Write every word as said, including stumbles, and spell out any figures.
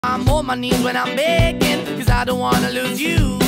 I'm on my knees when I'm begging, cause I don't wanna lose you.